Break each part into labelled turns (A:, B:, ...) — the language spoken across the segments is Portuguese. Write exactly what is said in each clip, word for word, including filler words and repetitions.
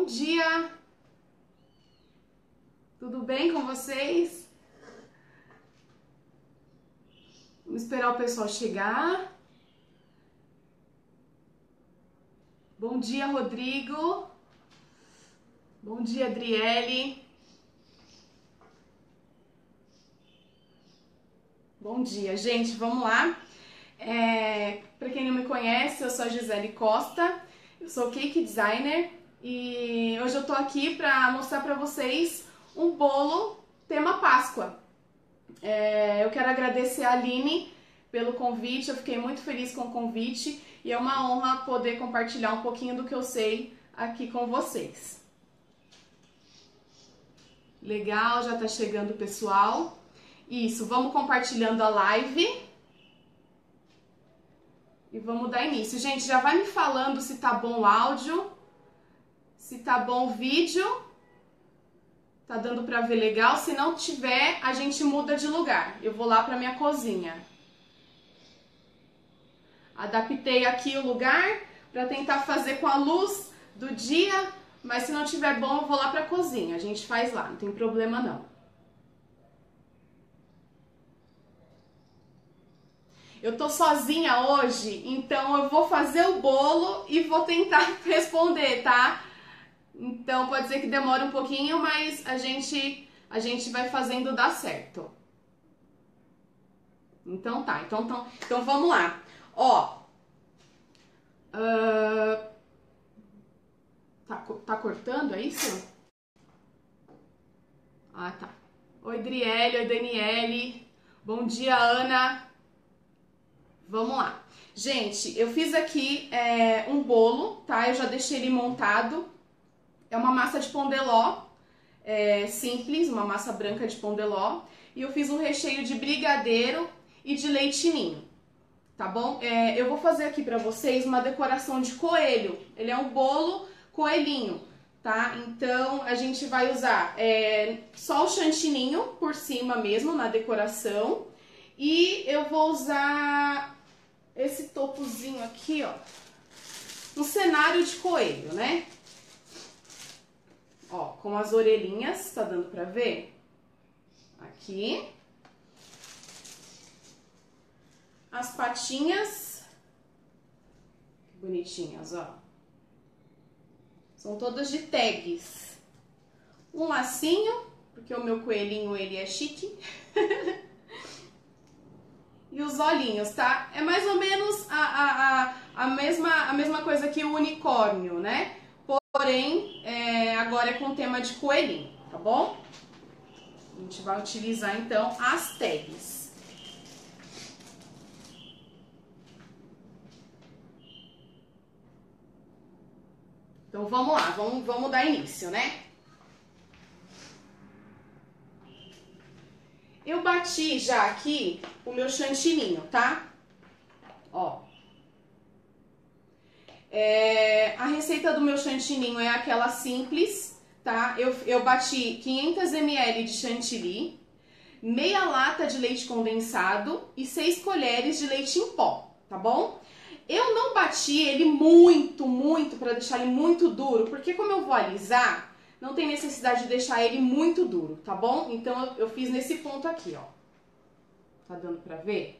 A: Bom dia! Tudo bem com vocês? Vamos esperar o pessoal chegar. Bom dia, Rodrigo. Bom dia, Adriele. Bom dia, gente. Vamos lá. É, para quem não me conhece, eu sou a Gisele Costa. Eu sou cake designer e hoje eu tô aqui para mostrar para vocês um bolo tema Páscoa. É, eu quero agradecer a Aline pelo convite, eu fiquei muito feliz com o convite e é uma honra poder compartilhar um pouquinho do que eu sei aqui com vocês. Legal, já tá chegando o pessoal. Isso, vamos compartilhando a live e vamos dar início. Gente, já vai me falando se tá bom o áudio, se tá bom o vídeo. Tá dando pra ver legal? Se não tiver, a gente muda de lugar. Eu vou lá pra minha cozinha. Adaptei aqui o lugar pra tentar fazer com a luz do dia, mas se não tiver bom, eu vou lá pra cozinha. A gente faz lá, não tem problema não. Eu tô sozinha hoje, então eu vou fazer o bolo e vou tentar responder, tá? Então pode ser que demore um pouquinho, mas a gente, a gente vai fazendo dar certo. Então tá, então, então, então vamos lá. Ó, uh, tá, tá cortando, é isso? Ah, tá. Oi, Driele, oi, Daniele. Bom dia, Ana. Vamos lá. Gente, eu fiz aqui é, um bolo, tá? Eu já deixei ele montado. É uma massa de pão de ló, é, simples, uma massa branca de pão de ló. E eu fiz um recheio de brigadeiro e de leite ninho, tá bom? É, eu vou fazer aqui pra vocês uma decoração de coelho. Ele é um bolo coelhinho, tá? Então, a gente vai usar é, só o chantininho por cima mesmo, na decoração. E eu vou usar esse topozinho aqui, ó, um cenário de coelho, né? Ó, com as orelhinhas, tá dando pra ver? Aqui. As patinhas. Que bonitinhas, ó. São todas de tags. Um lacinho, porque o meu coelhinho, ele é chique. E os olhinhos, tá? É mais ou menos a, a, a, a, mesma, a mesma coisa que o unicórnio, né? Porém, é, agora é com tema de coelhinho, tá bom? A gente vai utilizar, então, as tags. Então, vamos lá, vamos, vamos dar início, né? Eu bati já aqui o meu chantininho, tá? Ó. É, a receita do meu chantininho é aquela simples, tá? Eu, eu bati quinhentos mililitros de chantilly, meia lata de leite condensado e seis colheres de leite em pó, tá bom? Eu não bati ele muito, muito, pra deixar ele muito duro, porque como eu vou alisar, não tem necessidade de deixar ele muito duro, tá bom? Então eu, eu fiz nesse ponto aqui, ó. Tá dando pra ver?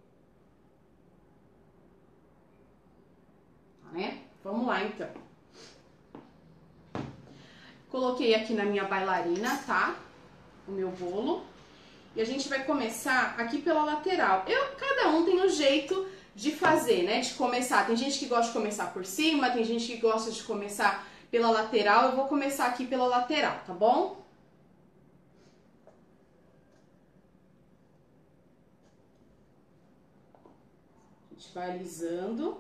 A: Né? Vamos lá, então. Coloquei aqui na minha bailarina, tá? O meu bolo. E a gente vai começar aqui pela lateral. Eu, cada um tem um jeito de fazer, né? De começar. Tem gente que gosta de começar por cima, tem gente que gosta de começar pela lateral. Eu vou começar aqui pela lateral, tá bom? A gente vai alisando.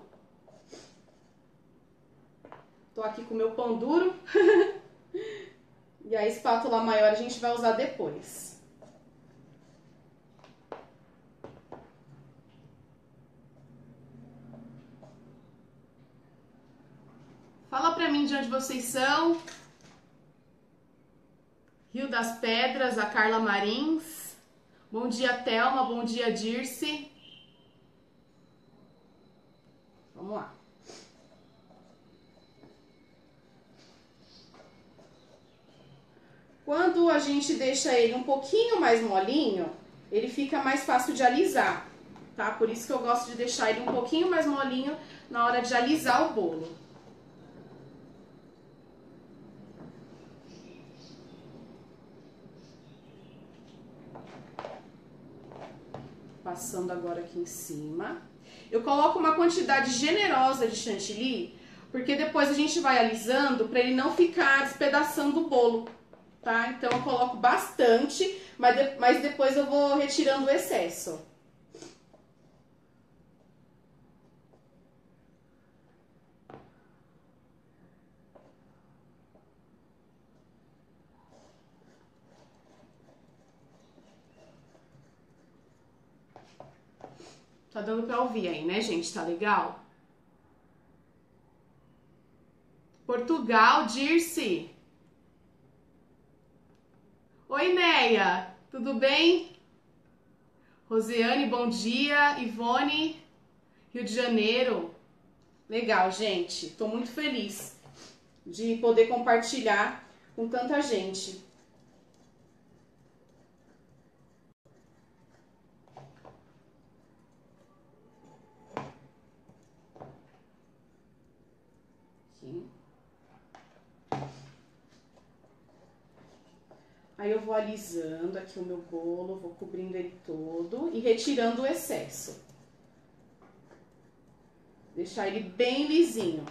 A: Tô aqui com o meu pão duro. E a espátula maior a gente vai usar depois. Fala pra mim de onde vocês são. Rio das Pedras, a Carla Marins. Bom dia, Thelma. Bom dia, Dirce. Vamos lá. Quando a gente deixa ele um pouquinho mais molinho, ele fica mais fácil de alisar, tá? Por isso que eu gosto de deixar ele um pouquinho mais molinho na hora de alisar o bolo. Passando agora aqui em cima. Eu coloco uma quantidade generosa de chantilly, porque depois a gente vai alisando para ele não ficar despedaçando o bolo, tá? Então eu coloco bastante, mas, de, mas depois eu vou retirando o excesso. Tá dando pra ouvir aí, né, gente? Tá legal? Portugal, Dirce. Oi, Neia. Tudo bem? Rosiane, bom dia. Ivone, Rio de Janeiro. Legal, gente. Tô muito feliz de poder compartilhar com tanta gente. Aí eu vou alisando aqui o meu bolo, vou cobrindo ele todo e retirando o excesso. Deixar ele bem lisinho.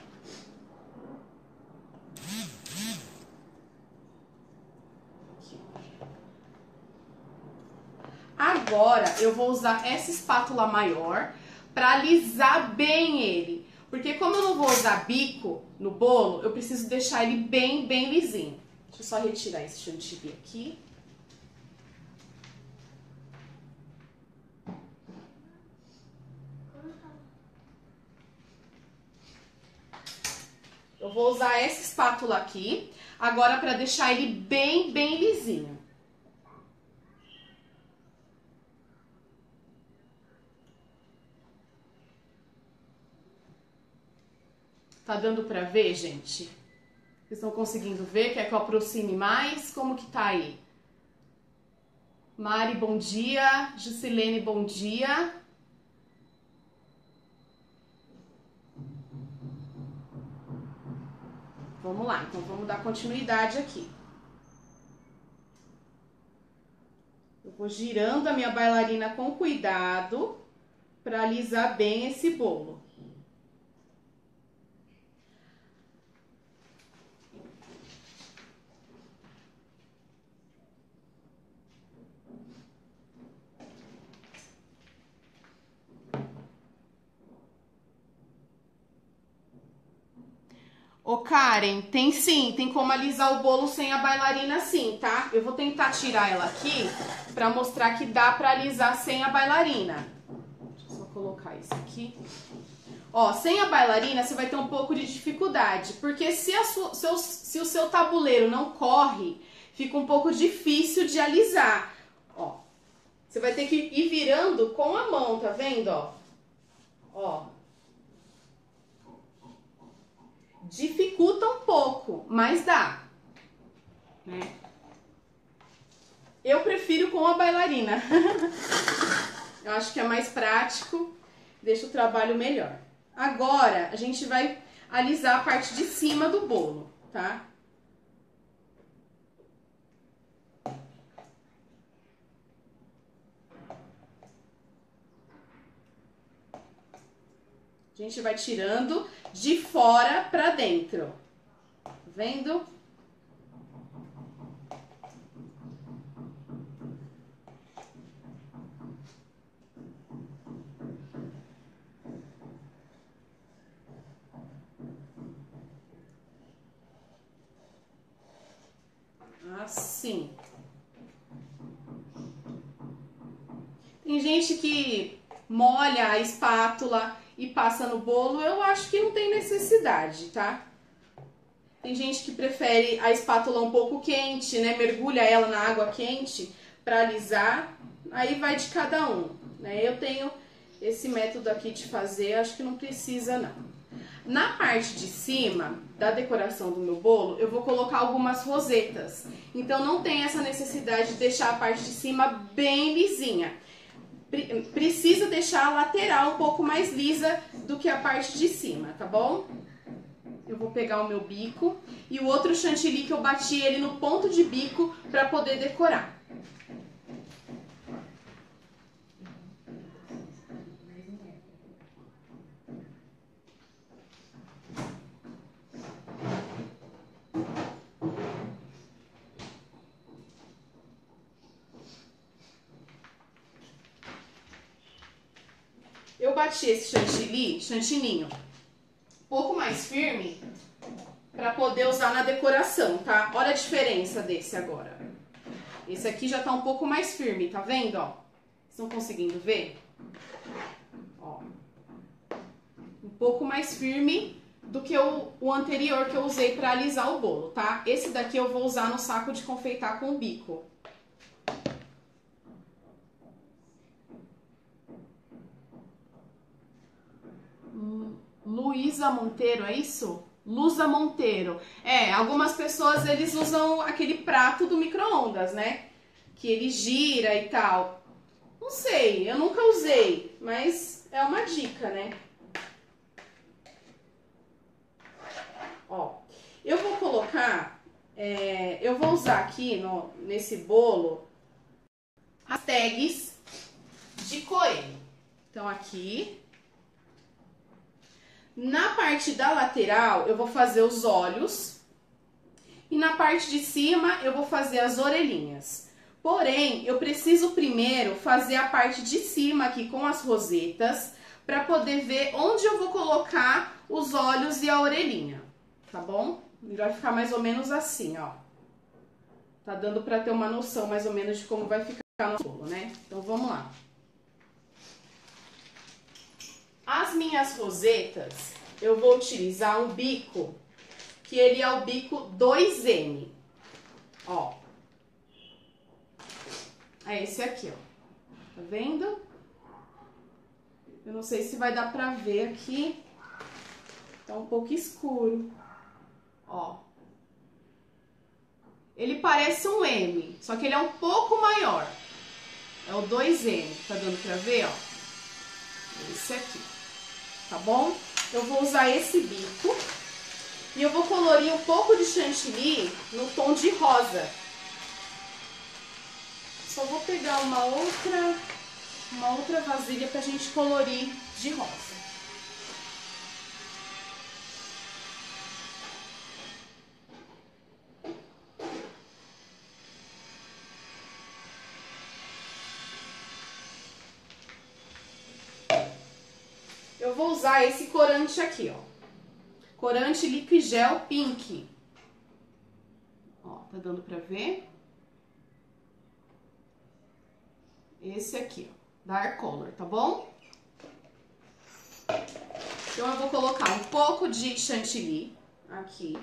A: Aqui. Agora eu vou usar essa espátula maior para alisar bem ele. Porque como eu não vou usar bico no bolo, eu preciso deixar ele bem, bem lisinho. Deixa eu só retirar esse chantilly aqui. Eu vou usar essa espátula aqui, agora para deixar ele bem, bem lisinho. Tá dando para ver, gente? Vocês estão conseguindo ver? Quer que eu aproxime mais? Como que tá aí? Mari, bom dia. Juscelene, bom dia. Vamos lá, então vamos dar continuidade aqui. Eu vou girando a minha bailarina com cuidado para alisar bem esse bolo. Ô Karen, tem sim, tem como alisar o bolo sem a bailarina sim, tá? Eu vou tentar tirar ela aqui pra mostrar que dá pra alisar sem a bailarina. Deixa eu só colocar isso aqui. Ó, sem a bailarina você vai ter um pouco de dificuldade, porque se, a sua, seu, se o seu tabuleiro não corre, fica um pouco difícil de alisar. Ó, você vai ter que ir virando com a mão, tá vendo, ó? Ó. Dificulta um pouco, mas dá, né? Eu prefiro com a bailarina. Eu acho que é mais prático, deixa o trabalho melhor. Agora, a gente vai alisar a parte de cima do bolo, tá? A gente vai tirando de fora pra dentro. Tá vendo? Assim. Tem gente que molha a espátula e passa no bolo, eu acho que não tem necessidade, tá? Tem gente que prefere a espátula um pouco quente, né? Mergulha ela na água quente para alisar, aí vai de cada um, né? Eu tenho esse método aqui de fazer, acho que não precisa não. Na parte de cima da decoração do meu bolo, eu vou colocar algumas rosetas. Então não tem essa necessidade de deixar a parte de cima bem lisinha. Precisa deixar a lateral um pouco mais lisa do que a parte de cima, tá bom? Eu vou pegar o meu bico e o outro chantilly que eu bati ele no ponto de bico para poder decorar. Eu bati esse chantilly, chantininho, um pouco mais firme para poder usar na decoração, tá? Olha a diferença desse agora. Esse aqui já tá um pouco mais firme, tá vendo, ó? Estão conseguindo ver? Ó. Um pouco mais firme do que o, o anterior que eu usei para alisar o bolo, tá? Esse daqui eu vou usar no saco de confeitar com o bico. Luísa Monteiro, é isso? Lusa Monteiro. É, algumas pessoas eles usam aquele prato do micro-ondas, né? Que ele gira e tal. Não sei, eu nunca usei, mas é uma dica, né? Ó, eu vou colocar, é, eu vou usar aqui no, nesse bolo as tags de coelho. Então aqui, na parte da lateral eu vou fazer os olhos e na parte de cima eu vou fazer as orelhinhas. Porém, eu preciso primeiro fazer a parte de cima aqui com as rosetas para poder ver onde eu vou colocar os olhos e a orelhinha, tá bom? Ele vai ficar mais ou menos assim, ó. Tá dando para ter uma noção mais ou menos de como vai ficar no bolo, né? Então vamos lá. As minhas rosetas, eu vou utilizar um bico, que ele é o bico dois M, ó. É esse aqui, ó. Tá vendo? Eu não sei se vai dar pra ver aqui. Tá um pouco escuro. Ó. Ele parece um M, só que ele é um pouco maior. É o dois M, tá dando pra ver, ó? Esse aqui. Tá bom? Eu vou usar esse bico e eu vou colorir um pouco de chantilly no tom de rosa. Só vou pegar uma outra, uma outra vasilha pra gente colorir de rosa. Eu vou usar esse corante aqui, ó. Corante Liquid Gel Pink. Ó, tá dando pra ver? Esse aqui, ó. Dark Color, tá bom? Então, eu vou colocar um pouco de chantilly aqui.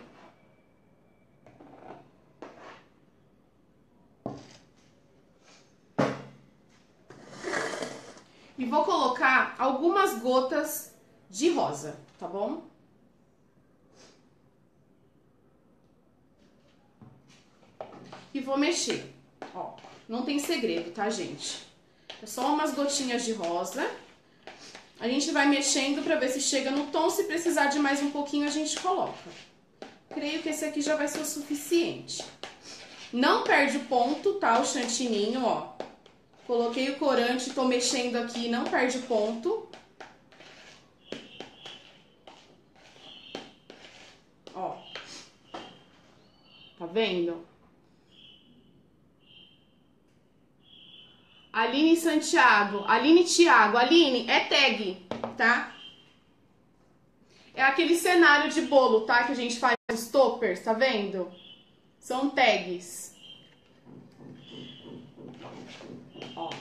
A: E vou colocar algumas gotas de rosa, tá bom? E vou mexer, ó. Não tem segredo, tá, gente? É só umas gotinhas de rosa. A gente vai mexendo pra ver se chega no tom. Se precisar de mais um pouquinho, a gente coloca. Creio que esse aqui já vai ser o suficiente. Não perde o ponto, tá? O chantininho, ó. Coloquei o corante, tô mexendo aqui, não perde o ponto. Ó. Tá vendo? Aline Santiago, Aline Thiago, Aline, é tag, tá? É aquele cenário de bolo, tá? Que a gente faz os toppers, tá vendo? São tags. Ó.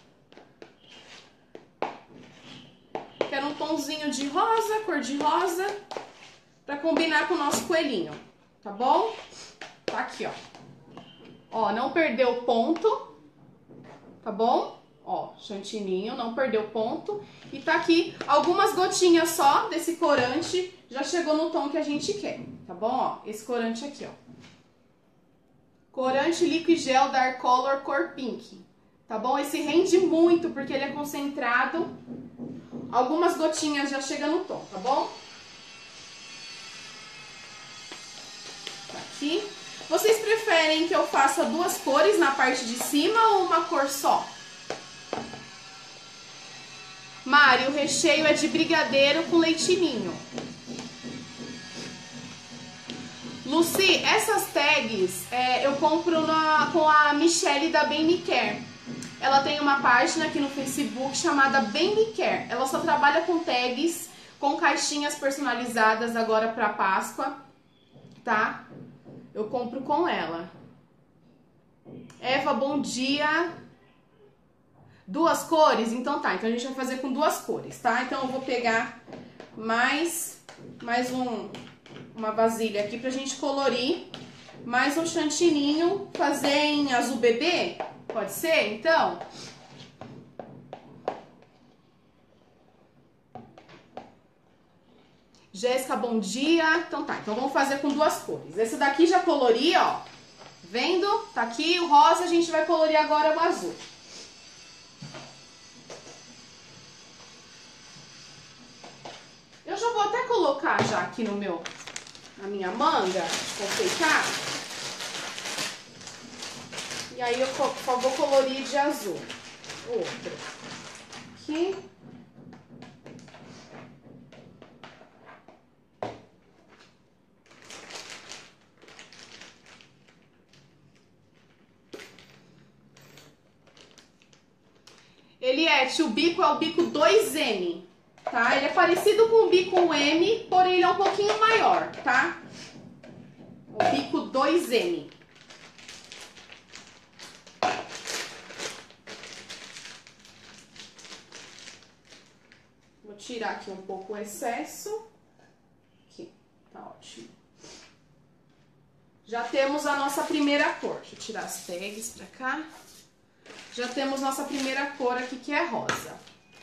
A: Quero um tomzinho de rosa, cor de rosa, pra combinar com o nosso coelhinho, tá bom? Tá aqui, ó. Ó, não perdeu o ponto. Tá bom? Ó, chantininho, não perdeu ponto. E tá aqui algumas gotinhas só desse corante, já chegou no tom que a gente quer, tá bom? Ó, esse corante aqui, ó. Corante Liquid Gel Dark Color cor pink, tá bom? Esse rende muito porque ele é concentrado. Algumas gotinhas já chega no tom, tá bom? Tá aqui. Vocês preferem que eu faça duas cores na parte de cima ou uma cor só? Mari, o recheio é de brigadeiro com leitinho. Lucy, essas tags é, eu compro na, com a Michelle da Bem Me Care. Ela tem uma página aqui no Facebook chamada Bem Me Care. Ela só trabalha com tags, com caixinhas personalizadas agora para Páscoa, tá? Eu compro com ela. Eva, bom dia. Duas cores? Então tá, então a gente vai fazer com duas cores, tá? Então eu vou pegar mais, mais um, uma vasilha aqui pra gente colorir. Mais um chantininho, fazer em azul bebê? Pode ser, então? Jéssica, bom dia. Então tá, então vamos fazer com duas cores. Esse daqui já colori, ó. Vendo? Tá aqui o rosa, a gente vai colorir agora o azul. Eu já vou até colocar já aqui no meu, na minha manga, confeitar. E aí eu só vou colorir de azul. Outro. Aqui. Eliette, o bico é o bico dois M, tá? Ele é parecido com o bico M, porém ele é um pouquinho maior, tá? O bico dois M. Vou tirar aqui um pouco o excesso. Aqui, tá ótimo. Já temos a nossa primeira cor. Deixa eu tirar as tags pra cá. Já temos nossa primeira cor aqui, que é rosa.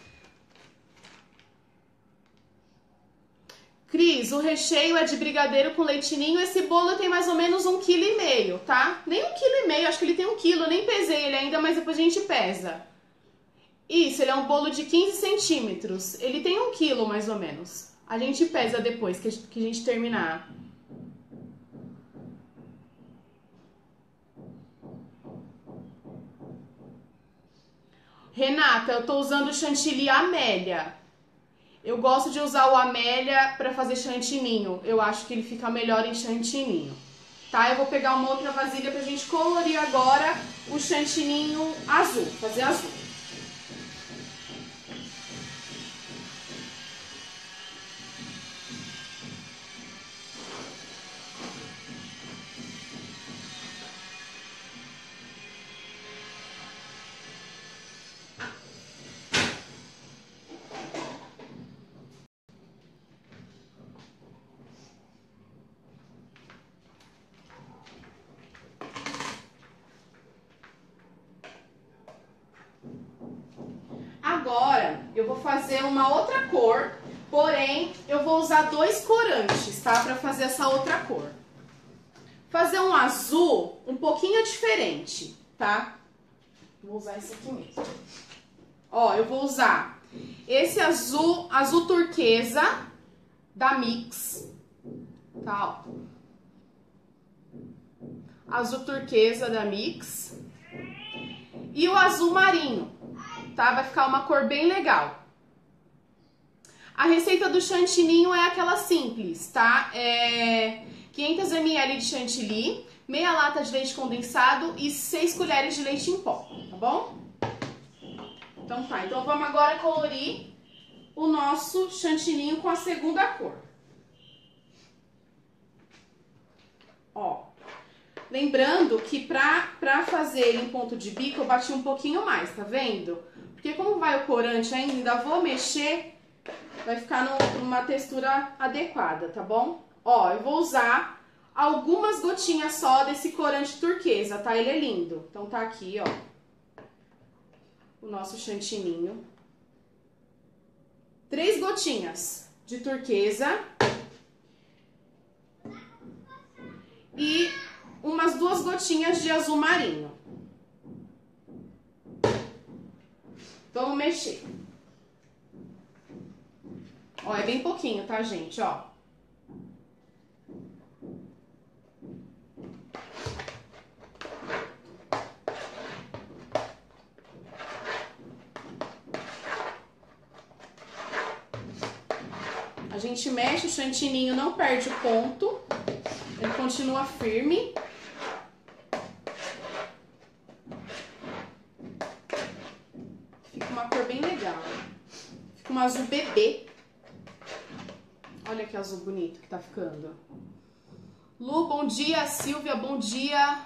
A: Cris, o recheio é de brigadeiro com leitinho. Esse bolo tem mais ou menos um quilo e meio, tá? Nem um quilo e meio, acho que ele tem um quilo. Eu nem pesei ele ainda, mas depois a gente pesa. Isso, ele é um bolo de quinze centímetros. Ele tem um quilo, mais ou menos. A gente pesa depois que a gente terminar. Renata, eu tô usando o chantilly Amélia. Eu gosto de usar o Amélia pra fazer chantininho. Eu acho que ele fica melhor em chantininho. Tá? Eu vou pegar uma outra vasilha pra gente colorir agora o chantininho azul. Fazer azul. Agora, eu vou fazer uma outra cor, porém, eu vou usar dois corantes, tá? Pra fazer essa outra cor. Fazer um azul um pouquinho diferente, tá? Vou usar esse aqui mesmo. Ó, eu vou usar esse azul, azul turquesa da Mix, tá? Ó. Azul turquesa da Mix. E o azul marinho. Tá? Vai ficar uma cor bem legal. A receita do chantininho é aquela simples, tá? É quinhentos mililitros de chantilly, meia lata de leite condensado e seis colheres de leite em pó, tá bom? Então tá, então vamos agora colorir o nosso chantininho com a segunda cor. Ó. Lembrando que pra, pra fazer ele em ponto de bico, eu bati um pouquinho mais, tá vendo? Porque como vai o corante ainda, ainda vou mexer, vai ficar no, numa textura adequada, tá bom? Ó, eu vou usar algumas gotinhas só desse corante turquesa, tá? Ele é lindo. Então tá aqui, ó. o nosso chantininho. Três gotinhas de turquesa e umas duas gotinhas de azul marinho. Vamos mexer. Ó, é bem pouquinho, tá, gente? Ó. A gente mexe, o chantininho não perde o ponto, ele continua firme. Fica uma cor bem legal. Fica um azul bebê. Olha que azul bonito que tá ficando. Lu, bom dia. Silvia, bom dia.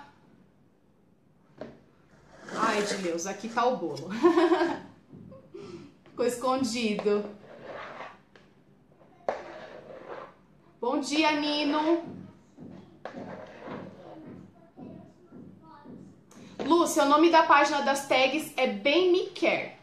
A: Ai, de Deus, aqui tá o bolo. Ficou escondido. Bom dia, Nino. Lúcia, o nome da página das tags é Bem Me Quer.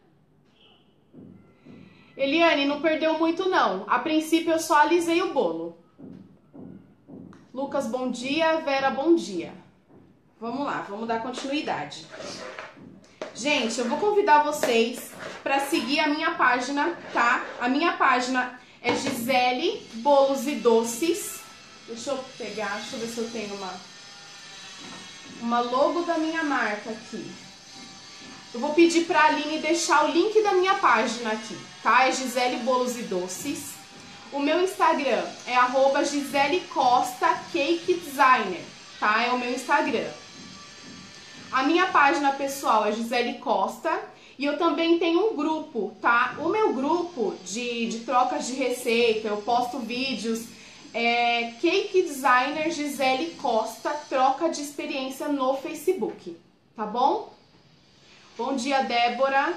A: Eliane, não perdeu muito não. A princípio eu só alisei o bolo. Lucas, bom dia. Vera, bom dia. Vamos lá, vamos dar continuidade. Gente, eu vou convidar vocês para seguir a minha página, tá? A minha página é Gisele Bolos e Doces. Deixa eu pegar, deixa eu ver se eu tenho uma, uma logo da minha marca aqui. Eu vou pedir pra Aline deixar o link da minha página aqui, tá? É Gisele Bolos e Doces. O meu Instagram é arroba Gisele Costa Cake Designer, tá? É o meu Instagram. A minha página pessoal é Gisele Costa. E eu também tenho um grupo, tá? O meu grupo de, de trocas de receita, eu posto vídeos, é Cake Designer Gisele Costa, troca de experiência no Facebook, tá bom? Bom dia, Débora.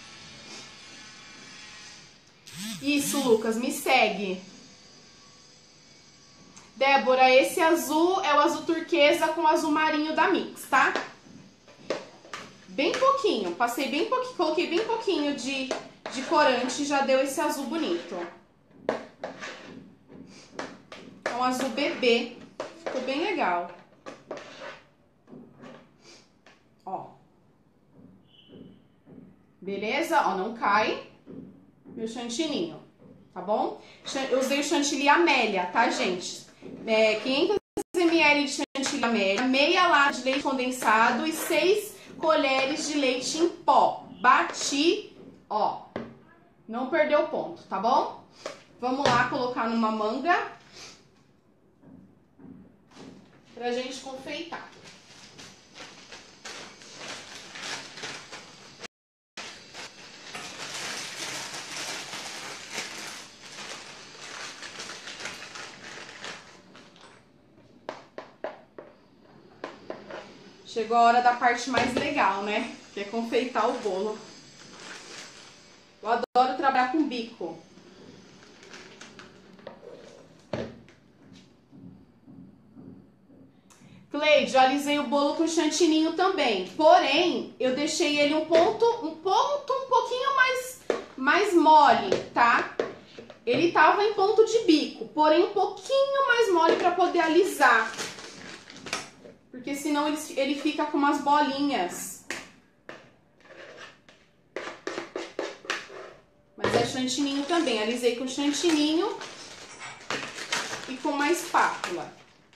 A: Isso, Lucas, me segue. Débora, esse azul é o azul turquesa com o azul marinho da Mix, tá? Bem pouquinho, passei bem pouquinho, coloquei bem pouquinho de, de corante e já deu esse azul bonito. É um azul bebê, ficou bem legal. Ó. Beleza? Ó, não cai meu chantininho, tá bom? Eu usei o chantilly Amélia, tá, gente? É, quinhentos mililitros de chantilly Amélia, meia lata de leite condensado e seis colheres de leite em pó. Bati, ó, não perdeu o ponto, tá bom? Vamos lá colocar numa manga pra gente confeitar. Chegou a hora da parte mais legal, né? Que é confeitar o bolo. Eu adoro trabalhar com bico. Cleide, eu alisei o bolo com chantininho também. Porém, eu deixei ele um ponto, um ponto um pouquinho mais, mais mole, tá? Ele tava em ponto de bico, porém um pouquinho mais mole para poder alisar. Porque senão ele, ele fica com umas bolinhas. Mas é chantininho também. Alisei com chantininho e com uma espátula.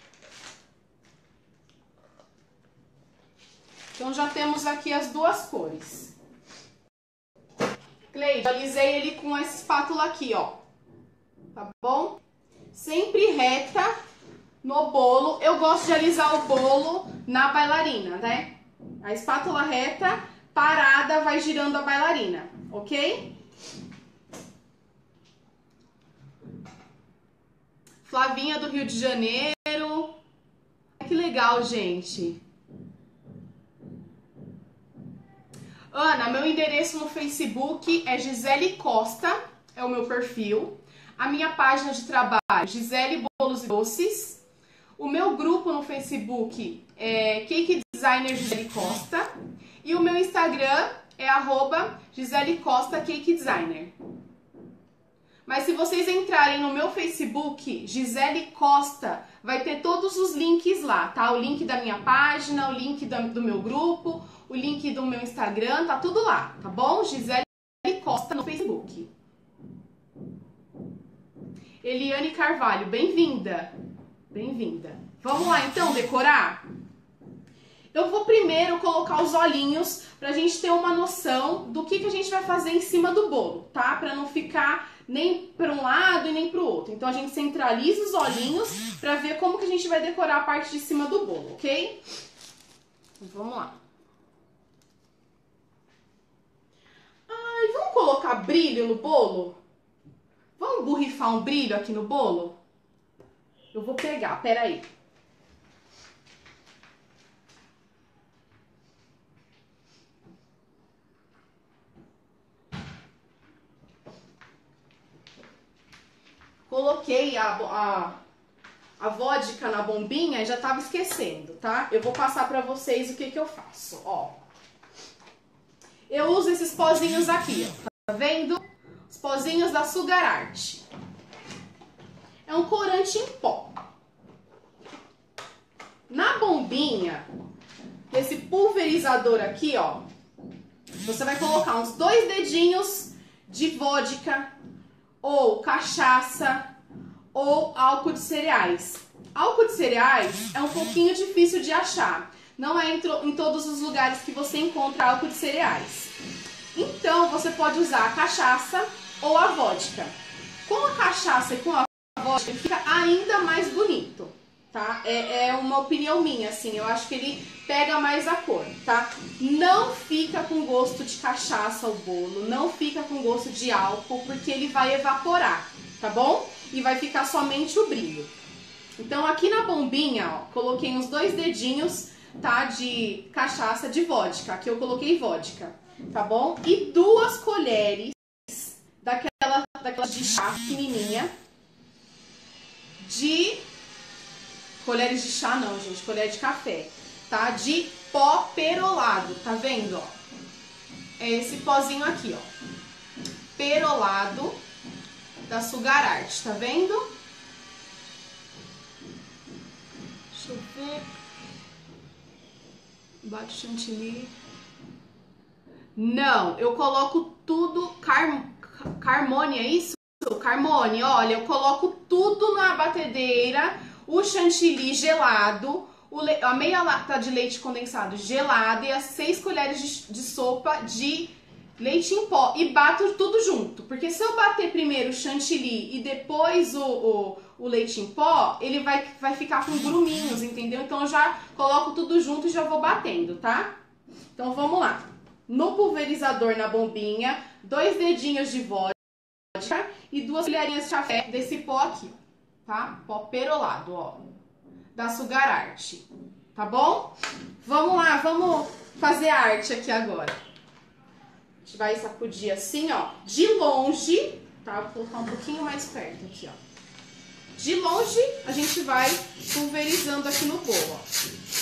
A: Então já temos aqui as duas cores. Cleide, alisei ele com essa espátula aqui, ó. Tá bom? Sempre reta. No bolo, eu gosto de alisar o bolo na bailarina, né? A espátula reta, parada, vai girando a bailarina, ok? Flavinha do Rio de Janeiro. Que legal, gente. Ana, meu endereço no Facebook é Gisele Costa, é o meu perfil. A minha página de trabalho, Gisele Bolos e Doces. O meu grupo no Facebook é Cake Designer Gisele Costa. E o meu Instagram é arroba Gisele Costa Cake Designer. Mas se vocês entrarem no meu Facebook, Gisele Costa, vai ter todos os links lá, tá? O link da minha página, o link do meu grupo, o link do meu Instagram, tá tudo lá, tá bom? Gisele Costa no Facebook. Eliane Carvalho, bem-vinda. Bem-vinda. Vamos lá então decorar? Eu vou primeiro colocar os olhinhos pra gente ter uma noção do que, que a gente vai fazer em cima do bolo, tá? Pra não ficar nem para um lado e nem para o outro. Então a gente centraliza os olhinhos para ver como que a gente vai decorar a parte de cima do bolo, ok? Vamos lá. Ai, vamos colocar brilho no bolo? Vamos borrifar um brilho aqui no bolo? Eu vou pegar, peraí. Coloquei a, a, a vodka na bombinha e já tava esquecendo, tá? Eu vou passar pra vocês o que que eu faço, ó. Eu uso esses pozinhos aqui, ó. Tá vendo? Os pozinhos da Sugar Art. É um corante em pó. Na bombinha, nesse pulverizador aqui, ó, você vai colocar uns dois dedinhos de vodka, ou cachaça, ou álcool de cereais. Álcool de cereais é um pouquinho difícil de achar. Não é em, em todos os lugares que você encontra álcool de cereais. Então, você pode usar a cachaça ou a vodka. Com a cachaça e com a vodka, ele fica ainda mais bonito, tá? É, é uma opinião minha, assim. Eu acho que ele pega mais a cor, tá? Não fica com gosto de cachaça o bolo, não fica com gosto de álcool, porque ele vai evaporar, tá bom? E vai ficar somente o brilho. Então aqui na bombinha, ó, coloquei uns dois dedinhos, tá? De cachaça de vodka, aqui eu coloquei vodka, tá bom? E duas colheres daquela, daquela de chá pequenininha, de... colheres de chá não, gente, colher de café. Tá? De pó perolado, tá vendo, ó? É esse pozinho aqui, ó. Perolado da Sugar Art, tá vendo? Deixa eu ver. Bate chantilly. Não, eu coloco tudo car... Carmone, é isso? Carmone, olha, eu coloco tudo na batedeira, o chantilly gelado, O le... a meia lata de leite condensado gelado e as seis colheres de, de sopa de leite em pó. E bato tudo junto. Porque se eu bater primeiro o chantilly e depois o, o, o leite em pó, ele vai, vai ficar com gruminhos, entendeu? Então eu já coloco tudo junto e já vou batendo, tá? Então vamos lá. No pulverizador, na bombinha, dois dedinhos de vodka e duas colherinhas de café desse pó aqui, tá? Pó perolado, ó. Da Sugar Art, tá bom? Vamos lá, vamos fazer a arte aqui agora. A gente vai sacudir assim, ó, de longe, tá? Vou colocar um pouquinho mais perto aqui, ó. De longe, a gente vai pulverizando aqui no bolo, ó.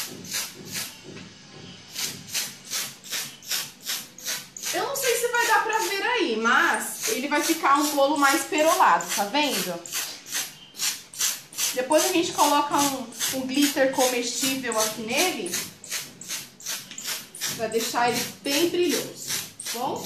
A: Eu não sei se vai dar pra ver aí, mas ele vai ficar um bolo mais perolado, tá vendo? Depois a gente coloca um, um glitter comestível aqui nele, pra deixar ele bem brilhoso, tá bom?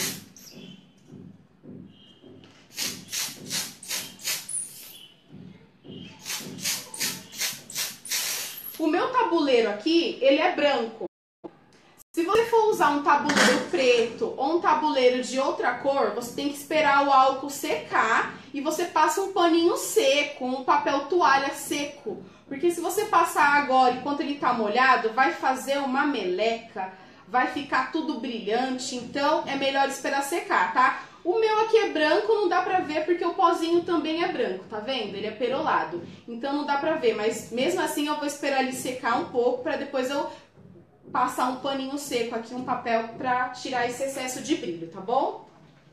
A: O meu tabuleiro aqui, ele é branco. Se você for usar um tabuleiro preto ou um tabuleiro de outra cor, você tem que esperar o álcool secar e você passa um paninho seco, um papel toalha seco. Porque se você passar agora enquanto ele tá molhado, vai fazer uma meleca, vai ficar tudo brilhante, então é melhor esperar secar, tá? O meu aqui é branco, não dá pra ver porque o pozinho também é branco, tá vendo? Ele é perolado, então não dá pra ver, mas mesmo assim eu vou esperar ele secar um pouco pra depois eu passar um paninho seco aqui, um papel pra tirar esse excesso de brilho, tá bom?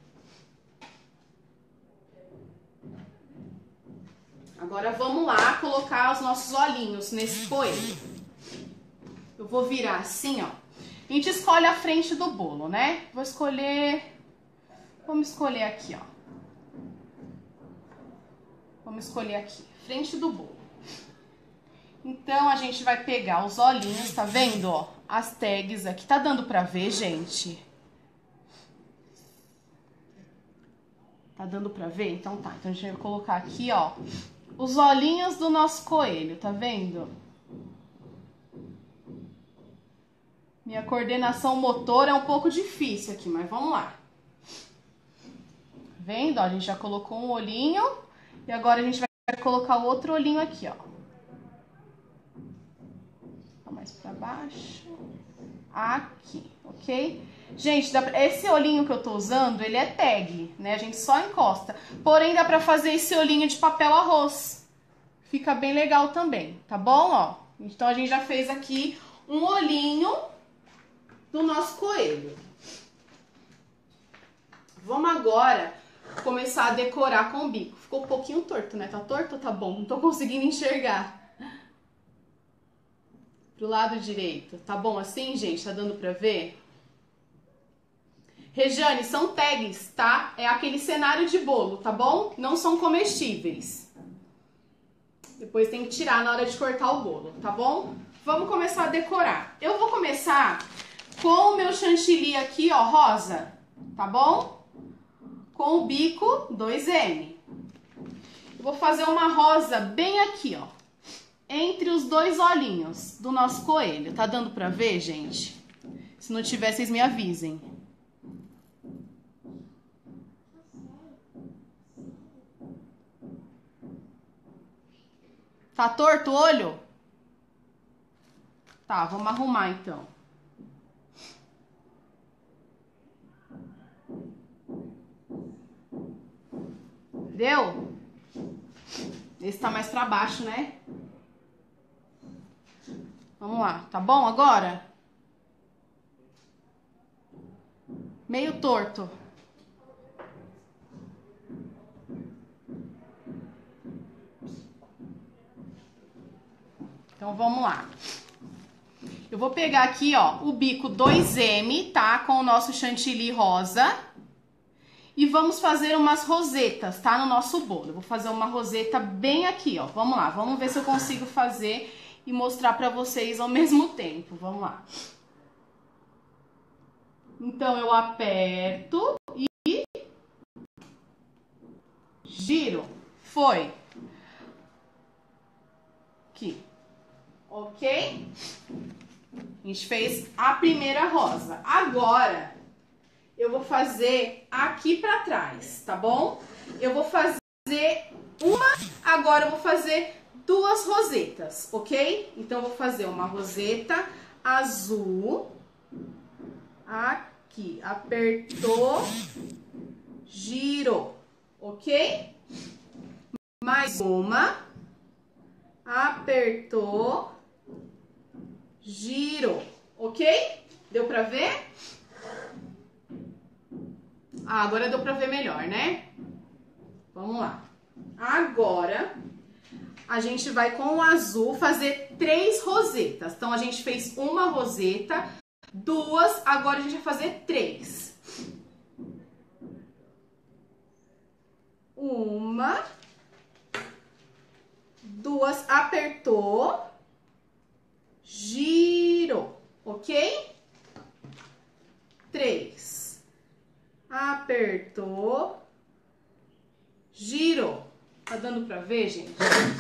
A: Agora vamos lá colocar os nossos olhinhos nesse coelho. Eu vou virar assim, ó. A gente escolhe a frente do bolo, né? Vou escolher... Vamos escolher aqui, ó. Vamos escolher aqui, frente do bolo. Então, a gente vai pegar os olhinhos, tá vendo, ó? As tags aqui. Tá dando pra ver, gente? Tá dando pra ver? Então tá. Então, a gente vai colocar aqui, ó, os olhinhos do nosso coelho, tá vendo? Minha coordenação motora é um pouco difícil aqui, mas vamos lá. Vendo? Ó, a gente já colocou um olhinho e agora a gente vai colocar o outro olhinho aqui, ó. Mais pra baixo. Aqui, ok? Gente, esse olhinho que eu tô usando, ele é tag, né? A gente só encosta. Porém, dá pra fazer esse olhinho de papel arroz. Fica bem legal também, tá bom? Ó, então, a gente já fez aqui um olhinho do nosso coelho. Vamos agora começar a decorar com o bico. Ficou um pouquinho torto, né? Tá torto ou tá bom? Não tô conseguindo enxergar. Pro lado direito. Tá bom assim, gente? Tá dando pra ver? Rejane, são tags, tá? É aquele cenário de bolo, tá bom? Não são comestíveis. Depois tem que tirar na hora de cortar o bolo, tá bom? Vamos começar a decorar. Eu vou começar com o meu chantilly aqui, ó, rosa, tá bom? Com o bico dois M. Eu vou fazer uma rosa bem aqui, ó. Entre os dois olhinhos do nosso coelho. Tá dando pra ver, gente? Se não tiver, vocês me avisem. Tá torto o olho? Tá, vamos arrumar então. Deu? Esse tá mais pra baixo, né? Vamos lá, tá bom agora? Meio torto. Então, vamos lá. Eu vou pegar aqui, ó, o bico dois M, tá? Com o nosso chantilly rosa. E vamos fazer umas rosetas, tá? No nosso bolo. Eu vou fazer uma roseta bem aqui, ó. Vamos lá, vamos ver se eu consigo fazer e mostrar pra vocês ao mesmo tempo. Vamos lá. Então, eu aperto e giro. Foi. Aqui. Ok? A gente fez a primeira rosa. Agora, eu vou fazer aqui pra trás, tá bom? Eu vou fazer uma, agora eu vou fazer duas rosetas, ok? Então, eu vou fazer uma roseta azul. Aqui, apertou, girou, ok? Mais uma, apertou, girou, ok? Deu pra ver? Ah, agora deu pra ver melhor, né? Vamos lá. Agora, a gente vai com o azul fazer três rosetas. Então, a gente fez uma roseta, duas, agora a gente vai fazer três. Uma, duas, apertou, girou, ok? Três, apertou, girou. Tá dando pra ver, gente?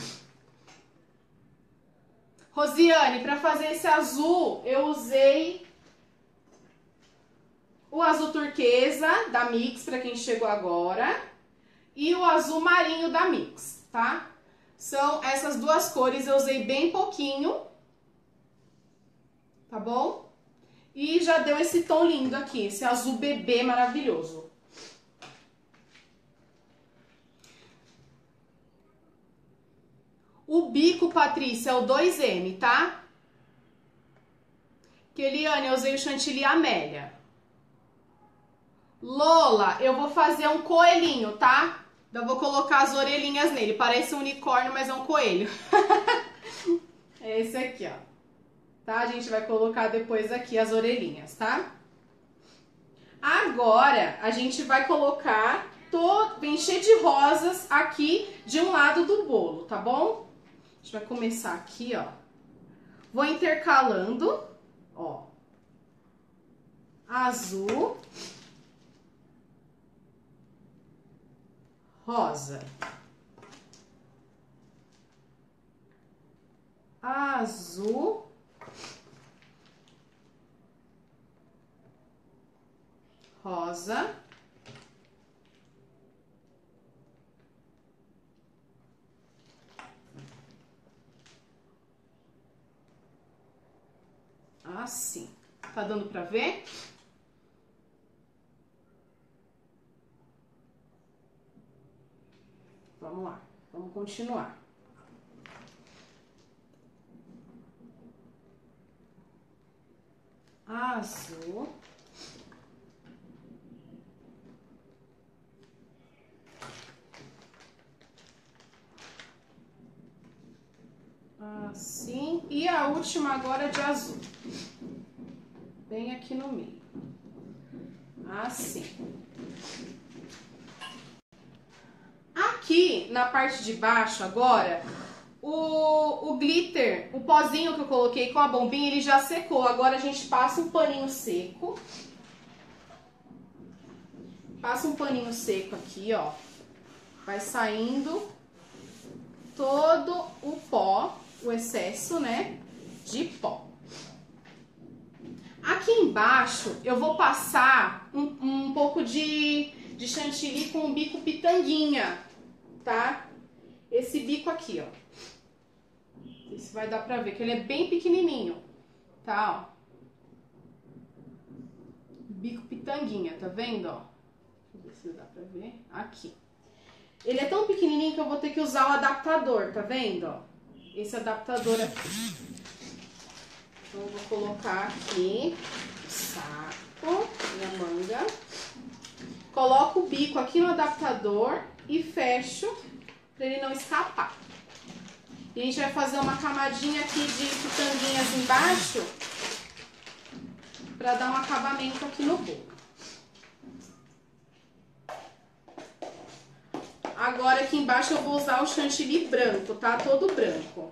A: Rosiane, pra fazer esse azul, eu usei o azul turquesa da Mix, pra quem chegou agora, e o azul marinho da Mix, tá? São essas duas cores, eu usei bem pouquinho, tá bom? E já deu esse tom lindo aqui, esse azul bebê maravilhoso. O bico, Patrícia, é o dois M, tá? Keliane, eu usei o chantilly Amélia. Lola, eu vou fazer um coelhinho, tá? Eu vou colocar as orelhinhas nele. Parece um unicórnio, mas é um coelho. É esse aqui, ó. tá? A gente vai colocar depois aqui as orelhinhas, tá? Agora, a gente vai colocar, todo, encher de rosas aqui de um lado do bolo, tá bom? A gente vai começar aqui, ó. Vou intercalando, ó. Azul, rosa, azul, rosa, assim. Tá dando pra ver? Vamos lá, vamos continuar. Azul. Assim. E a última agora de azul. Bem aqui no meio. Assim. Aqui, na parte de baixo agora, o, o glitter, o pozinho que eu coloquei com a bombinha, ele já secou. Agora a gente passa um paninho seco. Passa um paninho seco aqui, ó. Vai saindo todo o pó, o excesso, né, de pó. Aqui embaixo eu vou passar um, um pouco de, de chantilly com o bico pitanguinha, tá? Esse bico aqui, ó. Esse vai dar pra ver que ele é bem pequenininho, tá? Ó. Bico pitanguinha, tá vendo, ó? Deixa eu ver se dá pra ver. Aqui. Ele é tão pequenininho que eu vou ter que usar o adaptador, tá vendo, ó? Esse adaptador aqui. Então, eu vou colocar aqui o saco e a manga. Coloco o bico aqui no adaptador e fecho pra ele não escapar. E a gente vai fazer uma camadinha aqui de pitanguinhas embaixo pra dar um acabamento aqui no bolo. Agora aqui embaixo eu vou usar o chantilly branco, tá? Todo branco.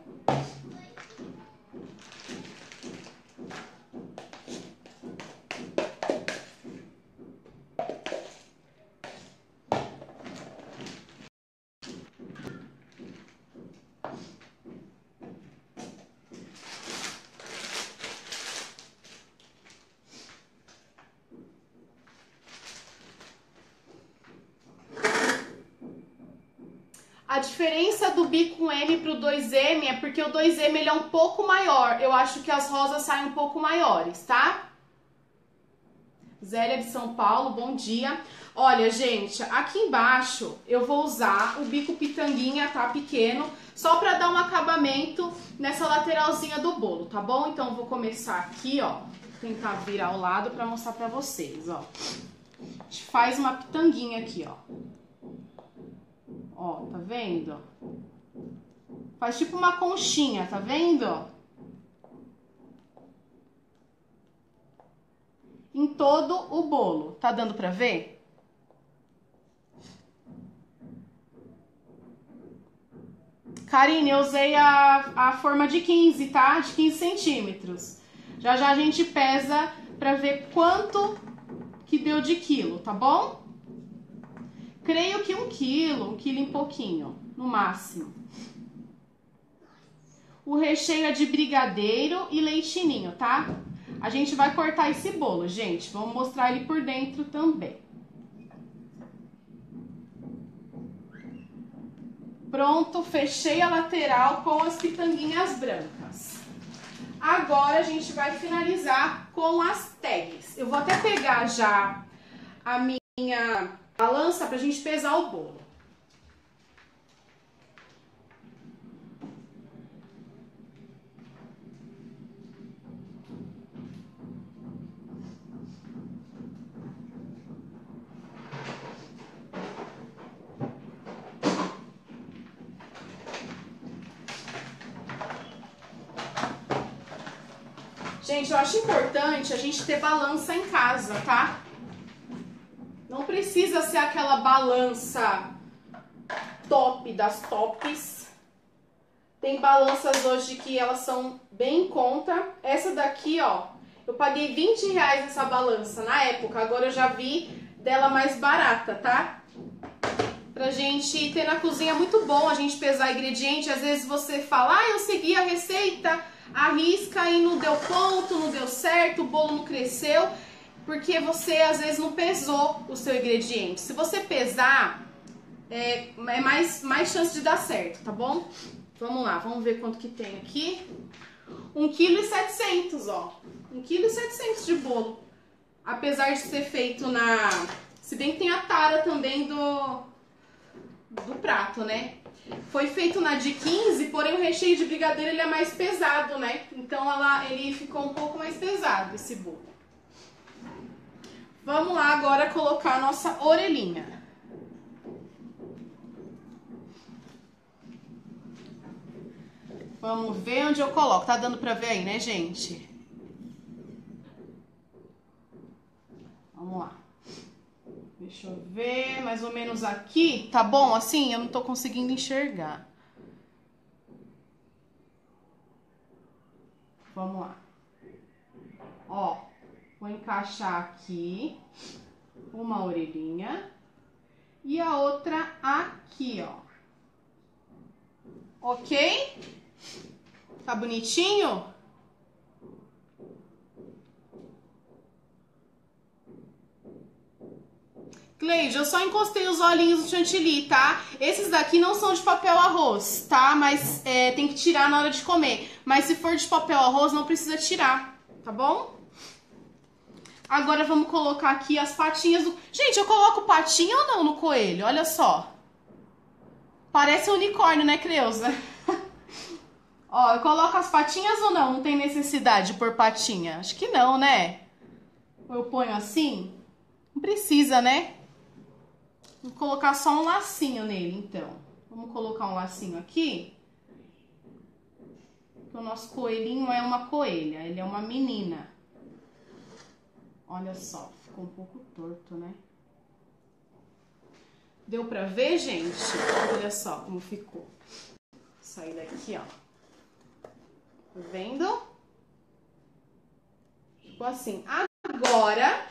A: A diferença do bico M pro dois M é porque o dois M ele é um pouco maior. Eu acho que as rosas saem um pouco maiores, tá? Zélia de São Paulo, bom dia. Olha, gente, aqui embaixo eu vou usar o bico pitanguinha, tá? Pequeno, só pra dar um acabamento nessa lateralzinha do bolo, tá bom? Então eu vou começar aqui, ó. Vou tentar virar ao lado pra mostrar pra vocês, ó. A gente faz uma pitanguinha aqui, ó. Ó, tá vendo? Faz tipo uma conchinha, tá vendo? Em todo o bolo. Tá dando pra ver? Karine, eu usei a, a forma de quinze, tá? De quinze centímetros. Já já a gente pesa pra ver quanto que deu de quilo, tá bom? Creio que um quilo, um quilo e pouquinho, no máximo. O recheio é de brigadeiro e leite ninho, tá? A gente vai cortar esse bolo, gente. Vamos mostrar ele por dentro também. Pronto, fechei a lateral com as pitanguinhas brancas. Agora a gente vai finalizar com as tags. Eu vou até pegar já a minha balança pra gente pesar o bolo. Gente, eu acho importante a gente ter balança em casa, tá? Não precisa ser aquela balança top das tops. Tem balanças hoje que elas são bem em conta. Essa daqui, ó, eu paguei vinte reais nessa balança na época. Agora eu já vi dela mais barata, tá? Pra gente ter na cozinha é muito bom a gente pesar ingrediente. Às vezes você fala, ah, eu segui a receita, arrisca e não deu ponto, não deu certo, o bolo não cresceu, porque você às vezes não pesou o seu ingrediente. Se você pesar, é, é mais, mais chance de dar certo, tá bom? Vamos lá, vamos ver quanto que tem aqui. um vírgula sete quilos, ó. um vírgula sete quilos de bolo. Apesar de ser feito na... Se bem que tem a tara também do, do prato, né? Foi feito na de quinze, porém o recheio de brigadeiro ele é mais pesado, né? Então ela, ele ficou um pouco mais pesado, esse bolo. Vamos lá agora colocar a nossa orelhinha. Vamos ver onde eu coloco. Tá dando pra ver aí, né, gente? Vamos lá. Deixa eu ver, mais ou menos aqui. Tá bom assim? Eu não tô conseguindo enxergar. Vamos lá. Ó, vou encaixar aqui uma orelhinha e a outra aqui, ó. Ok? Tá bonitinho? Cleide, eu só encostei os olhinhos no chantilly, tá? Esses daqui não são de papel arroz, tá? Mas é, tem que tirar na hora de comer. Mas se for de papel arroz, não precisa tirar, tá bom? Agora vamos colocar aqui as patinhas do... Gente, eu coloco patinha ou não no coelho? Olha só. Parece um unicórnio, né, Creuza? Ó, eu coloco as patinhas ou não? Não tem necessidade de pôr patinha? Acho que não, né? Ou eu ponho assim? Não precisa, né? Vou colocar só um lacinho nele, então. Vamos colocar um lacinho aqui. Porque o nosso coelhinho é uma coelha, ele é uma menina. Olha só, ficou um pouco torto, né? Deu pra ver, gente? Olha só como ficou. Vou sair daqui, ó. Tá vendo? Ficou assim. Agora,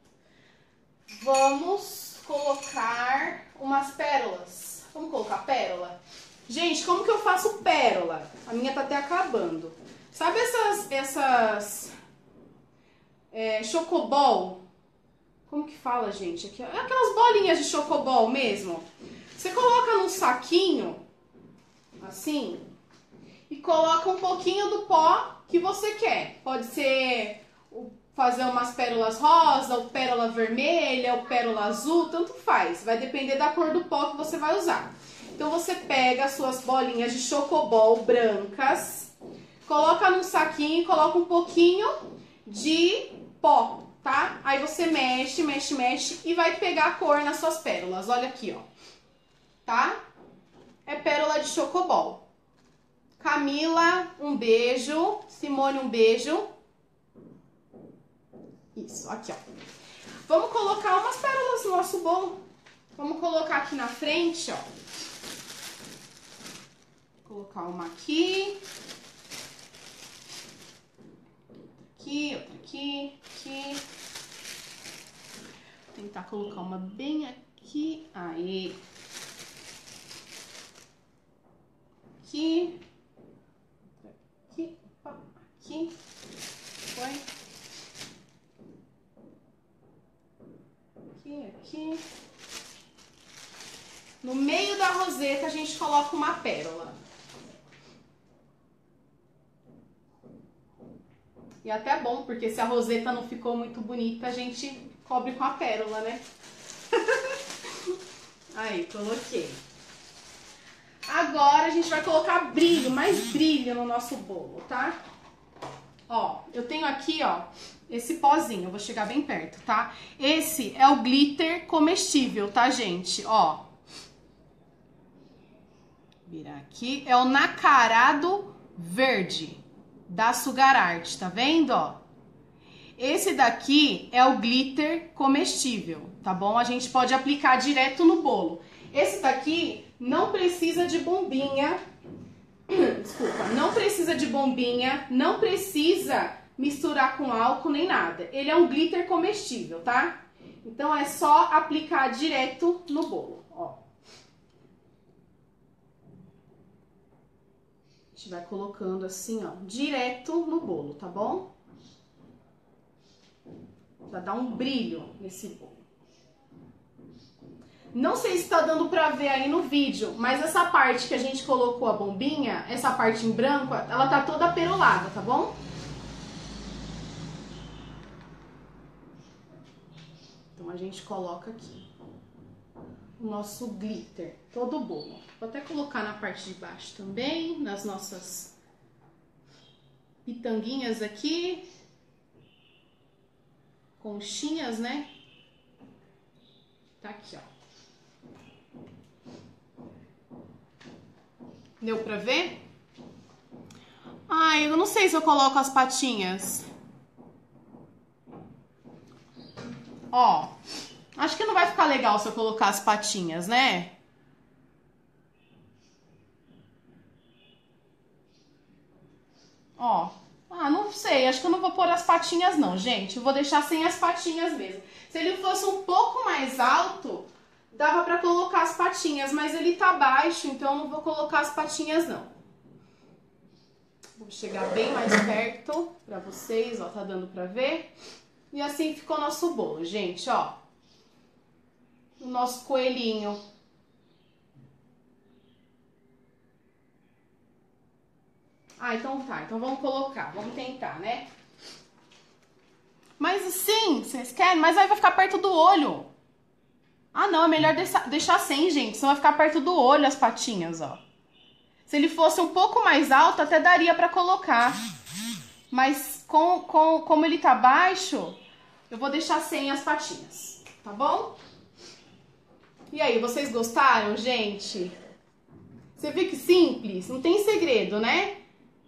A: vamos colocar umas pérolas. Vamos colocar pérola? Gente, como que eu faço pérola? A minha tá até acabando. Sabe essas... essas é, chocobol? Como que fala, gente? Aqui, aquelas bolinhas de chocobol mesmo. Você coloca num saquinho, assim, e coloca um pouquinho do pó que você quer. Pode ser fazer umas pérolas rosa, ou pérola vermelha, ou pérola azul, tanto faz. Vai depender da cor do pó que você vai usar. Então você pega as suas bolinhas de chocobol brancas, coloca num saquinho e coloca um pouquinho de pó, tá? Aí você mexe, mexe, mexe e vai pegar a cor nas suas pérolas. Olha aqui, ó. Tá? É pérola de chocobol. Camila, um beijo. Simone, um beijo. Isso, aqui, ó. Vamos colocar umas pérolas no nosso bolo. Vamos colocar aqui na frente, ó. Vou colocar uma aqui. Aqui, outra aqui, aqui. Vou tentar colocar uma bem aqui. Aí. Aqui. Aqui. Opa, aqui. Foi. Aqui, aqui. No meio da roseta a gente coloca uma pérola. E até é bom, porque se a roseta não ficou muito bonita, a gente cobre com a pérola, né? Aí, coloquei. Agora a gente vai colocar brilho, mais brilho no nosso bolo, tá? Ó, eu tenho aqui, ó, esse pozinho, eu vou chegar bem perto, tá? Esse é o glitter comestível, tá, gente? Ó. Virar aqui. É o nacarado verde. da Sugar Art, tá vendo, ó? Esse daqui é o glitter comestível, tá bom? A gente pode aplicar direto no bolo. Esse daqui não precisa de bombinha, desculpa, não precisa de bombinha, não precisa misturar com álcool nem nada. Ele é um glitter comestível, tá? Então é só aplicar direto no bolo, ó. A gente vai colocando assim, ó, direto no bolo, tá bom? Pra dar um brilho nesse bolo. Não sei se tá dando pra ver aí no vídeo, mas essa parte que a gente colocou a bombinha, essa parte em branco, ela tá toda perolada, tá bom? Então a gente coloca aqui o nosso glitter, todo o bolo. Vou até colocar na parte de baixo também, nas nossas pitanguinhas aqui. Conchinhas, né? Tá aqui, ó. Deu pra ver? Ai, eu não sei se eu coloco as patinhas. Ó, acho que não vai ficar legal se eu colocar as patinhas, né? Ó. Ah, não sei, acho que eu não vou pôr as patinhas não, gente. Eu vou deixar sem as patinhas mesmo. Se ele fosse um pouco mais alto, dava pra colocar as patinhas, mas ele tá baixo, então eu não vou colocar as patinhas não. Vou chegar bem mais perto pra vocês, ó, tá dando pra ver. E assim ficou nosso bolo, gente, ó. O nosso coelhinho. Ah, então tá. Então vamos colocar. Vamos tentar, né? Mas sim, vocês querem? Mas aí vai ficar perto do olho. Ah, não. É melhor deixar, deixar sem, gente. Senão vai ficar perto do olho as patinhas, ó. Se ele fosse um pouco mais alto, até daria pra colocar. Mas com, com, como ele tá baixo, eu vou deixar sem as patinhas. Tá bom? E aí, vocês gostaram, gente? Você viu que simples? Não tem segredo, né?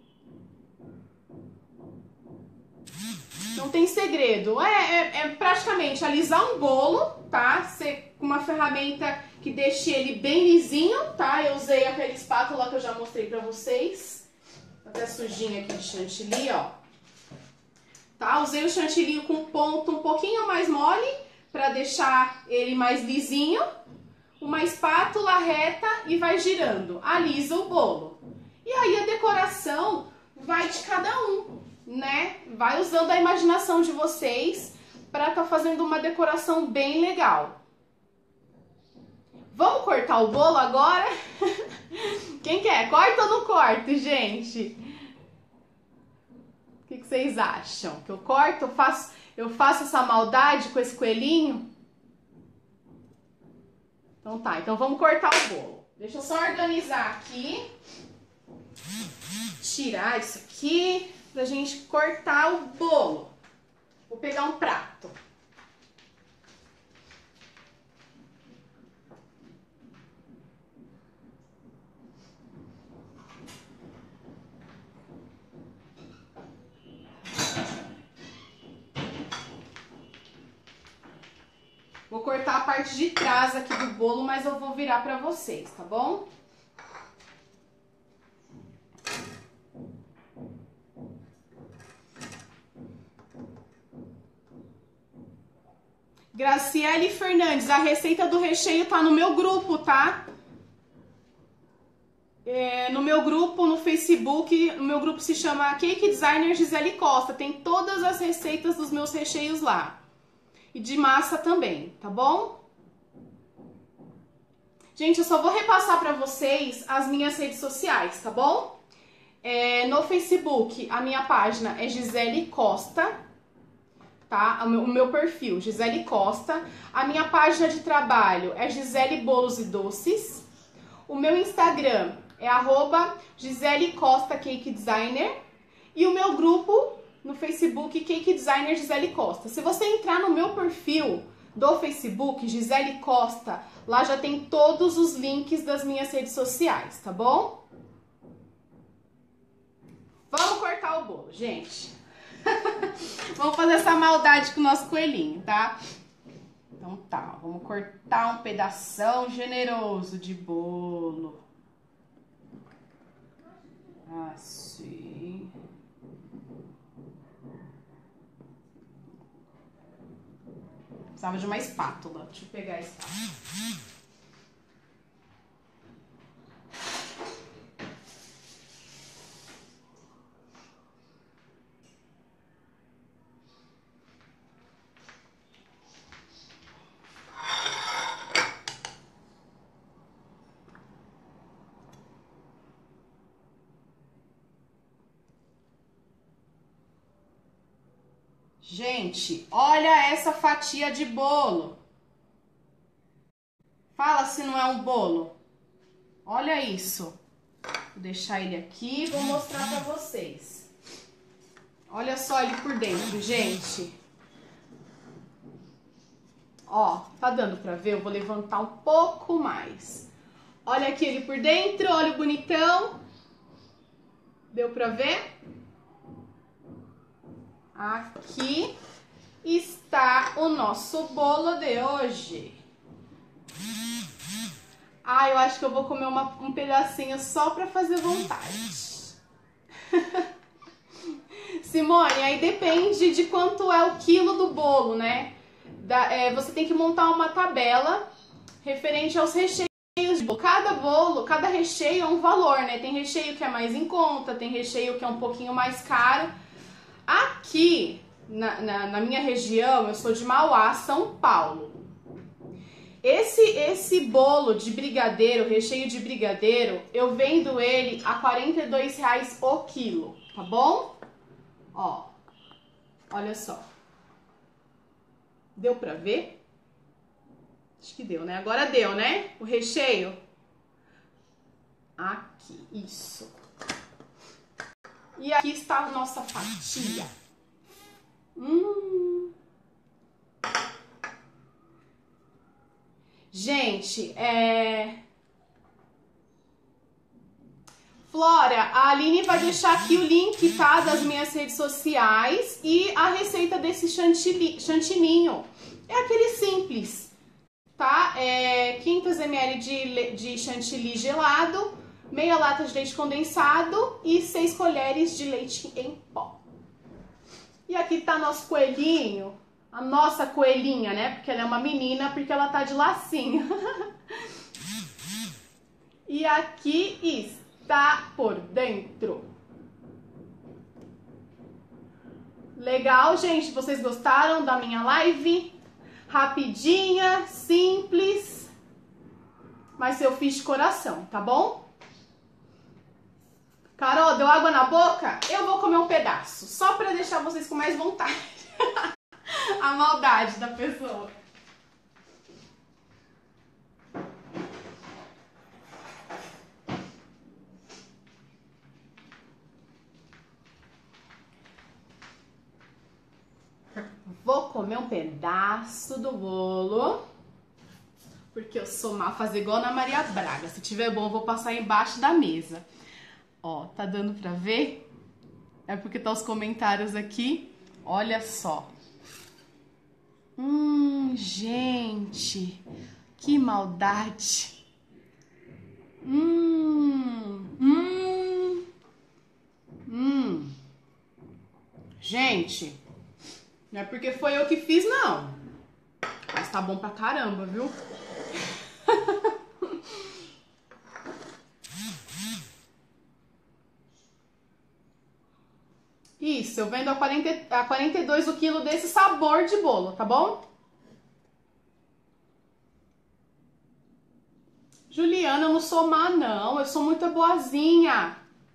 A: Não tem segredo. É, é, é praticamente alisar um bolo, tá? Ser com uma ferramenta que deixe ele bem lisinho, tá? Eu usei aquele espátula que eu já mostrei pra vocês. Até sujinha aqui de chantilly, ó. Tá? Usei o chantilly com ponto um pouquinho mais mole pra deixar ele mais lisinho. Uma espátula reta e vai girando. Alisa o bolo. E aí a decoração vai de cada um, né? Vai usando a imaginação de vocês para tá fazendo uma decoração bem legal. Vamos cortar o bolo agora? Quem quer? Corta ou não corta, gente? O que, que vocês acham? Que eu corto? Eu faço, eu faço essa maldade com esse coelhinho? Então tá, então vamos cortar o bolo. Deixa eu só organizar aqui. Tirar isso aqui pra gente cortar o bolo. Vou pegar um prato. Vou cortar a parte de trás aqui do bolo, mas eu vou virar pra vocês, tá bom? Graciele Fernandes, a receita do recheio tá no meu grupo, tá? É, no meu grupo, no Facebook, o meu grupo se chama Cake Designer Gisele Costa. Tem todas as receitas dos meus recheios lá. E de massa também, tá bom? Gente, eu só vou repassar pra vocês as minhas redes sociais, tá bom? É, no Facebook, a minha página é Gisele Costa, tá? O meu, o meu perfil, Gisele Costa. A minha página de trabalho é Gisele Bolos e Doces. O meu Instagram é arroba Gisele Costa Cake Designer. E o meu grupo no Facebook, Cake Designer Gisele Costa. Se você entrar no meu perfil do Facebook, Gisele Costa, lá já tem todos os links das minhas redes sociais, tá bom? Vamos cortar o bolo, gente. Vamos fazer essa maldade com o nosso coelhinho, tá? Então tá, vamos cortar um pedação generoso de bolo. Assim. Precisava de uma espátula. Deixa eu pegar a espátula. Gente, olha essa fatia de bolo. Fala se não é um bolo. Olha isso. Vou deixar ele aqui e vou mostrar pra vocês. Olha só ele por dentro, gente. Ó, tá dando pra ver? Eu vou levantar um pouco mais. Olha aqui ele por dentro, olha o bonitão. Deu pra ver? Aqui está o nosso bolo de hoje. Ah, eu acho que eu vou comer uma, um pedacinho só pra fazer vontade. Simone, aí depende de quanto é o quilo do bolo, né? Da, é, você tem que montar uma tabela referente aos recheios de bolo. Cada bolo, cada recheio é um valor, né? Tem recheio que é mais em conta, tem recheio que é um pouquinho mais caro. Aqui, na, na, na minha região, eu sou de Mauá, São Paulo. Esse, esse bolo de brigadeiro, recheio de brigadeiro, eu vendo ele a quarenta e dois reais o quilo, tá bom? Ó, olha só. Deu pra ver? Acho que deu, né? Agora deu, né? O recheio. Aqui, isso. E aqui está a nossa fatia. Hum. Gente, é... Flora, a Aline vai deixar aqui o link, tá? Das minhas redes sociais e a receita desse chantilly, chantininho. É aquele simples, tá? É quinhentos mililitros de, de chantilly gelado, meia lata de leite condensado e seis colheres de leite em pó. E aqui tá nosso coelhinho, a nossa coelhinha, né? Porque ela é uma menina, porque ela tá de lacinho. E aqui está por dentro. Legal, gente? Vocês gostaram da minha live? Rapidinha, simples, mas eu fiz de coração, tá bom? Carol, deu água na boca? Eu vou comer um pedaço, só pra deixar vocês com mais vontade. A maldade da pessoa. Vou comer um pedaço do bolo, porque eu sou má, fazer igual na Maria Braga. Se tiver bom, eu vou passar embaixo da mesa. Ó, tá dando pra ver? É porque tá os comentários aqui. Olha só. Hum, gente, que maldade. Hum, hum, hum. Gente, não é porque foi eu que fiz, não. Mas tá bom pra caramba, viu? Isso, eu vendo a, quarenta, a quarenta e dois o quilo desse sabor de bolo, tá bom? Juliana, eu não sou má, não. Eu sou muito boazinha.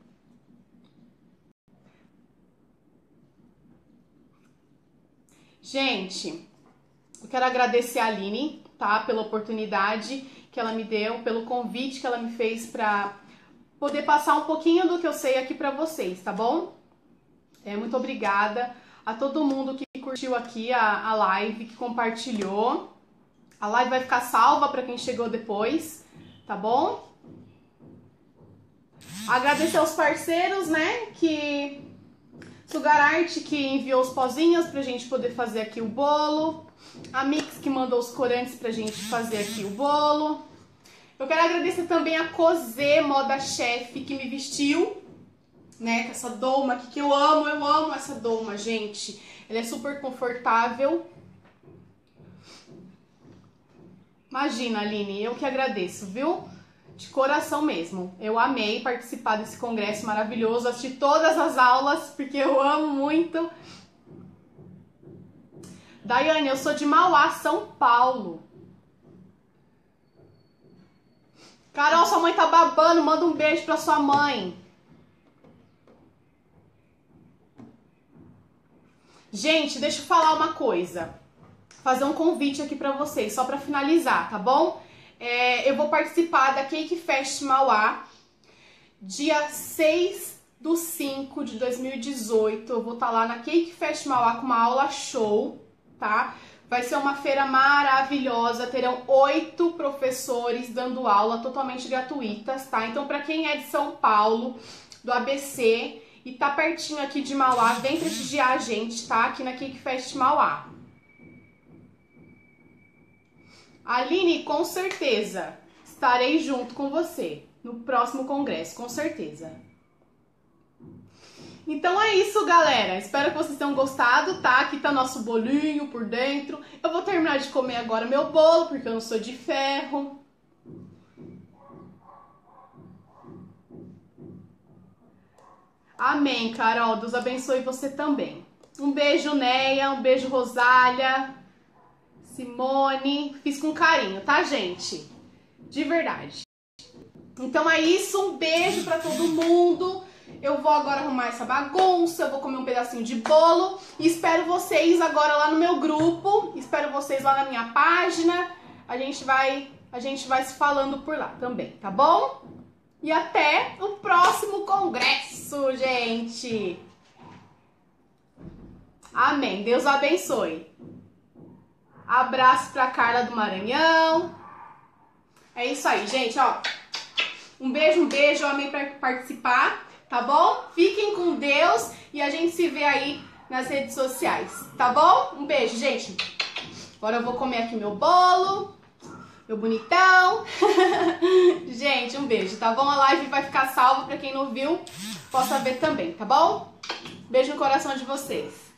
A: Gente, eu quero agradecer a Aline, tá? Pela oportunidade que ela me deu, pelo convite que ela me fez pra poder passar um pouquinho do que eu sei aqui pra vocês, tá bom? É, muito obrigada a todo mundo que curtiu aqui a, a live, que compartilhou. A live vai ficar salva para quem chegou depois, tá bom? Agradecer aos parceiros, né, que... Sugar Art, que enviou os pozinhos pra gente poder fazer aqui o bolo. A Mix, que mandou os corantes pra gente fazer aqui o bolo. Eu quero agradecer também a Cosé Moda Chef, que me vestiu, né, com essa doma aqui, que eu amo, eu amo essa doma, gente. Ela é super confortável. Imagina, Aline, eu que agradeço, viu? De coração mesmo. Eu amei participar desse congresso maravilhoso, assisti todas as aulas, porque eu amo muito. Daiane, eu sou de Mauá, São Paulo. Carol, sua mãe tá babando, manda um beijo pra sua mãe. Gente, deixa eu falar uma coisa. Fazer um convite aqui pra vocês, só pra finalizar, tá bom? É, eu vou participar da Cake Fest Mauá, dia seis do cinco de dois mil e dezoito. Eu vou estar lá na Cake Fest Mauá com uma aula show, tá? Vai ser uma feira maravilhosa, terão oito professores dando aula totalmente gratuitas, tá? Então, pra quem é de São Paulo, do A B C, e tá pertinho aqui de Mauá, vem prestigiar a gente, tá? Aqui na Cake Fest Mauá. Aline, com certeza, estarei junto com você no próximo congresso, com certeza. Então é isso, galera. Espero que vocês tenham gostado, tá? Aqui tá nosso bolinho por dentro. Eu vou terminar de comer agora meu bolo, porque eu não sou de ferro. Amém, Carol. Deus abençoe você também. Um beijo, Neia. Um beijo, Rosália. Simone, fiz com carinho, tá, gente? De verdade. Então é isso, um beijo pra todo mundo. Eu vou agora arrumar essa bagunça, eu vou comer um pedacinho de bolo. E espero vocês agora lá no meu grupo. Espero vocês lá na minha página. A gente vai, a gente vai se falando por lá também, tá bom? E até o próximo congresso, gente. Amém. Deus abençoe. Abraço pra Carla do Maranhão. É isso aí, gente, ó. Um beijo, um beijo. Eu amei pra participar, tá bom? Fiquem com Deus e a gente se vê aí nas redes sociais, tá bom? Um beijo, gente. Agora eu vou comer aqui meu bolo, meu bonitão. Gente, um beijo, tá bom? A live vai ficar salva pra quem não viu, possa ver também, tá bom? Beijo no coração de vocês.